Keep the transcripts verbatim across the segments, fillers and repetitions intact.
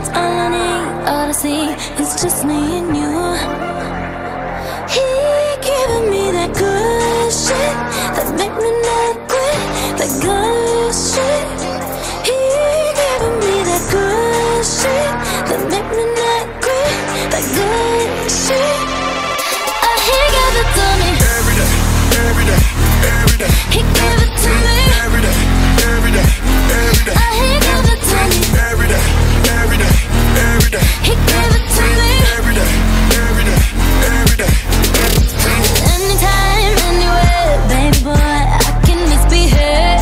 all I need, all I see is just me and you. He giving me that good shit that make me not quit, that good shit. He giving me that good shit that make me not quit, that good shit. Oh, he gave it to me every day, every day, every day. He gave it to me every day, every day, every day. Oh, he gave it to me every day, every day, every day. He gave it to me every day, every day, every day. Anytime, anywhere, baby boy, I can misbehave.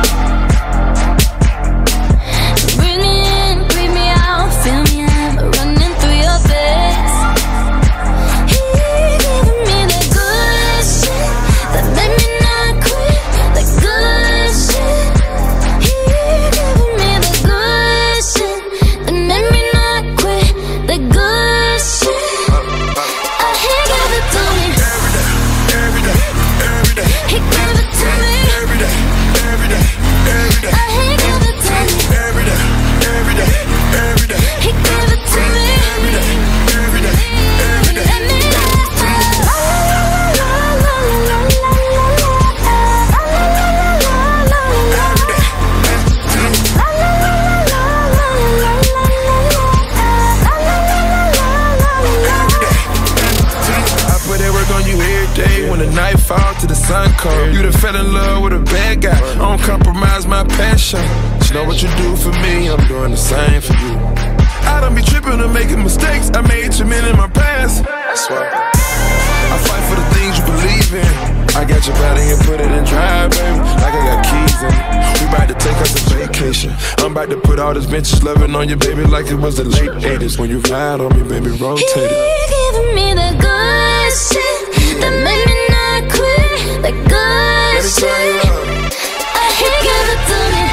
Bring me in, breathe me out, feel me out, running through your veins. He giving me that good shit that made me not quit, that good shit. He giving me that good shit that made me not quit, that good shit. Oh, he gave it to me. Every day, every day, He gave it to me every day, every day, every day. Oh, he gave it to me Every day, every day, every day. He gave it to me Every day, every day, every day. Let me dance to it. La la la la la la la la la la la la. La la la la la la la la la. I put that work on you every day. When the night fall to the sun cold, you done fell in love with a bad guy. I don't compromise my passion. You know what you do for me, I'm doing the same for you. I don't be tripping or making mistakes. I made too many in my past. I swear I fight for the things you believe in. I got your body and put it in drive, baby, like I got keys in it. We about to take us a vacation. I'm about to put all this vintage loving on you, baby, like it was the late eighties. When you ride on me, baby, rotate it. He giving me that good shit that made me not quit, that good shit. Oh, he gave it to me